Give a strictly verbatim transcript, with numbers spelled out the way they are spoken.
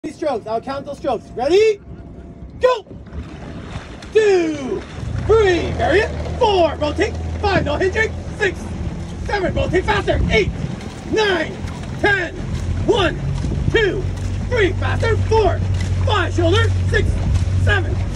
strokes. I'll count those strokes. Ready? Go! Two, three, variant, four, rotate, five, no hinging, six, seven, rotate faster, eight, nine, ten, one, two, three, faster, four, five, shoulder, six, seven,